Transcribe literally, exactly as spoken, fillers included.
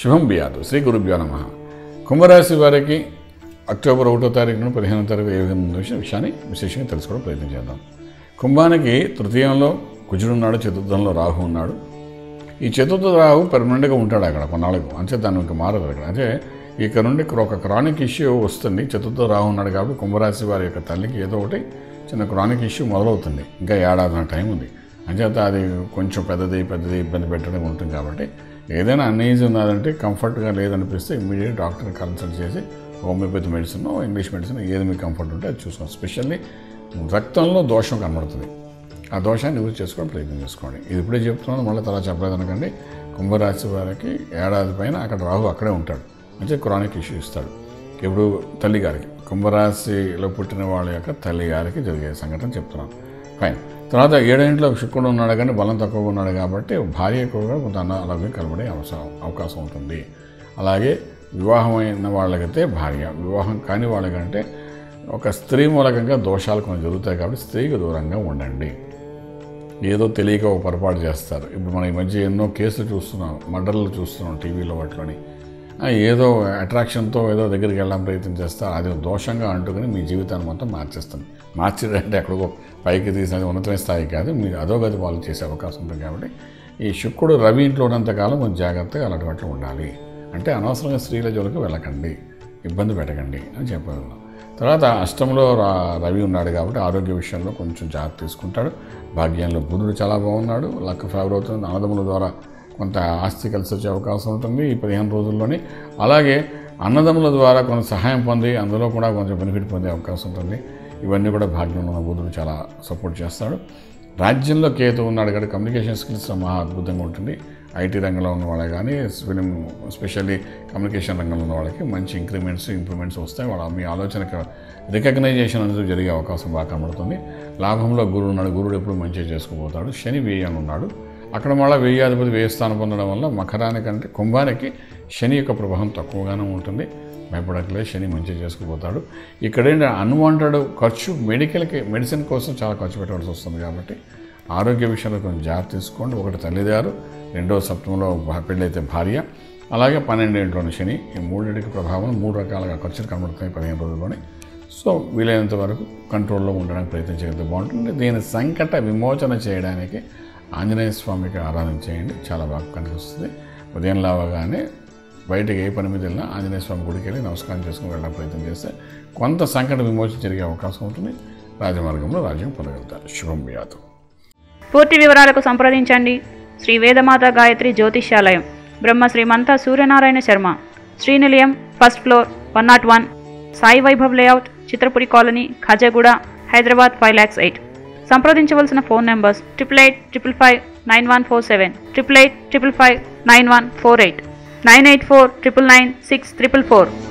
శుభం బియాదు. శ్రీ గురుభ్యో నమః. కుంభరాశి వారికి అక్టోబర్ ఒకటో తారీఖు నుండి పదిహేనో తారీఖు ఏ విధంగా విషయాన్ని విశేషంగా తెలుసుకోవడం ప్రయత్నం చేద్దాం. కుంభానికి తృతీయంలో కుజుడు ఉన్నాడు, చతుర్థంలో రాహు ఉన్నాడు. ఈ చతుర్థ రాహు పర్మనెంట్గా ఉంటాడు అక్కడ కొన్నాళ్ళకు, అంతే దాని ఇంకా మారదు అక్కడ. అంటే ఇక్కడ నుండి ఒక క్రానిక్ ఇష్యూ వస్తుంది. చతుర్థ రాహు ఉన్నాడు కాబట్టి కుంభరాశి వారి యొక్క తల్లికి ఏదో ఒకటి చిన్న క్రానిక్ ఇష్యూ మొదలవుతుంది. ఇంకా ఏడాది టైం ఉంది. అంచేత అది కొంచెం పెద్దది పెద్దది ఇబ్బంది పెట్టడం ఉంటుంది. కాబట్టి ఏదైనా అన్ఈజీ ఉన్నదంటే, కంఫర్ట్గా లేదనిపిస్తే ఇమ్మీడియట్ డాక్టర్ని కన్సల్ట్ చేసి హోమియోపతి మెడిసిన్, ఇంగ్లీష్ మెడిసిన్ ఏది మీకు కంఫర్ట్ ఉంటే అది చూసుకోండి. స్పెషల్లీ రక్తంలో దోషం కనబడుతుంది. ఆ దోషాన్ని యూజ్ చేసుకోవడం ప్రయత్నం చేసుకోండి. ఇది ఇప్పుడే చెప్తున్నాను, మళ్ళీ తర్వాత చెప్పలేదు అనకండి. కుంభరాశి వారికి ఏడాది పైన అక్కడ రాహు అక్కడే ఉంటాడు, అంటే క్రానిక్ ఇష్యూ ఇస్తాడు. ఇప్పుడు తల్లి గారికి, కుంభరాశిలో పుట్టిన వాళ్ళ యొక్క తల్లి గారికి జరిగే సంఘటన చెప్తున్నాను. ఫైన్. తర్వాత ఏడేంట్లో శుక్రుడు ఉన్నాడు కానీ బలం తక్కువగా ఉన్నాడు కాబట్టి భార్య ఎక్కువగా కొంత అనారోగ్యం కలబడే అవసరం అవకాశం ఉంటుంది. అలాగే వివాహమైన వాళ్ళకైతే భార్య, వివాహం కాని వాళ్ళకంటే ఒక స్త్రీ మూలకంగా దోషాలు కొన్ని జరుగుతాయి కాబట్టి స్త్రీకి దూరంగా ఉండండి. ఏదో తెలియక ఒక పొరపాటు చేస్తారు. ఇప్పుడు మనం ఈ మధ్య ఎన్నో కేసులు చూస్తున్నాం, మర్డర్లు చూస్తున్నాం టీవీలో వాటిలోని. ఏదో అట్రాక్షన్తో ఏదో దగ్గరికి వెళ్ళడం ప్రయత్నం చేస్తారు. అది దోషంగా అంటుకుని మీ జీవితాన్ని మొత్తం మార్చేస్తుంది. మార్చేదంటే ఎక్కడికో పైకి తీసినది ఉన్నతమైన స్థాయి కాదు, మీరు అధోగతి వాళ్ళు చేసే అవకాశం ఉంటుంది. కాబట్టి ఈ శుక్రుడు రవి ఇంట్లో ఉన్నంతకాలం కొంచెం జాగ్రత్తగా అలాంటి ఉండాలి. అంటే అనవసరంగా స్త్రీల జోలికి వెళ్ళకండి, ఇబ్బంది పెట్టకండి అని చెప్పగలను. తర్వాత అష్టంలో రవి ఉన్నాడు కాబట్టి ఆరోగ్య విషయంలో కొంచెం జాగ్రత్త తీసుకుంటాడు. భాగ్యంలో బుధుడు చాలా బాగున్నాడు, లక్ ఫేవర్ అవుతుంది. అన్నదమ్ముల ద్వారా కొంత ఆస్తి కలిసి వచ్చే అవకాశం ఉంటుంది ఈ పదిహేను రోజుల్లోని. అలాగే అన్నదమ్ముల ద్వారా కొంత సహాయం పొంది అందులో కూడా కొంచెం బెనిఫిట్ పొందే అవకాశం ఉంటుంది. ఇవన్నీ కూడా భాగ్యంలో ఉన్న బుధుడు చాలా సపోర్ట్ చేస్తాడు. రాజ్యంలో కేతు ఉన్నాడు కాబట్టి కమ్యూనికేషన్ స్కిల్స్ మహా అద్భుతంగా ఉంటుంది. ఐటీ రంగంలో ఉన్న వాళ్ళకి కానీ, ఫిలిం స్పెషల్లీ కమ్యూనికేషన్ రంగంలో ఉన్న వాళ్ళకి మంచి ఇంక్రిమెంట్స్ ఇంప్రూవ్మెంట్స్ వస్తాయి. వాళ్ళ మీ ఆలోచనకు రికగ్నైజేషన్ అనేది జరిగే అవకాశం బాగా కనబడుతుంది. లాభంలో గురుడు ఉన్నాడు, గురుడు ఎప్పుడు మంచిగా చేసుకుపోతాడు. శని వ్యయాన్ని ఉన్నాడు, అక్కడ మళ్ళీ వ్యయాధిపతి వ్యయ స్థానం పొందడం వల్ల మకరానికంటే కుంభానికి శని యొక్క ప్రభావం తక్కువగానే ఉంటుంది. భయపడకలే, శని మంచిగా చేసుకుపోతాడు. ఇక్కడేంటి అన్వాంటెడ్ ఖర్చు మెడికల్కి మెడిసిన్ కోసం చాలా ఖర్చు పెట్టవలసి వస్తుంది. కాబట్టి ఆరోగ్య విషయంలో కొంచెం జాగ్రత్త తీసుకోండి. ఒకటి తల్లిదారు, రెండో సప్తమంలో పెళ్ళైతే భార్య, అలాగే పన్నెండేంట్లోని శని. ఈ మూడింటికి ప్రభావం మూడు రకాలుగా ఖర్చులు కనబడుతున్నాయి పదిహేను రోజుల్లోనే. సో వీలైనంత వరకు కంట్రోల్లో ఉండడానికి ప్రయత్నం చేయడం బాగుంటుంది. దీని సంకట విమోచన చేయడానికి ఆంజనేయ స్వామికి ఆరాధన చేయండి, చాలా బాగా కనిపిస్తుంది. ఉదయం లేవగానే బయటకు ఏ పని మీద వెళ్ళినా ఆంజనేయ స్వామి గుడికి వెళ్ళి నమస్కారం చేసుకుని వెళ్ళడం ప్రయత్నం చేస్తే కొంత సంకట విమోచన జరిగే అవకాశం ఉంటుంది. రాజమార్గంలో రాజ్యం పొందగలుగుతారు. శుభం బియాదు. పూర్తి వివరాలకు సంప్రదించండి Shri Vedamata Gayatri Jyotishyalayam, Brahma Srimantha Suryanarayana Sharma, Srinilayam, first floor, one not one, Sai Vaibhav layout, Chitrapuri colony, Khajaguda, Hyderabad five lakhs eight. సంప్రదించవలసిన phone numbers triple eight triple five nine one four seven, triple eight triple five nine one four eight, nine eight four triple nine six triple four.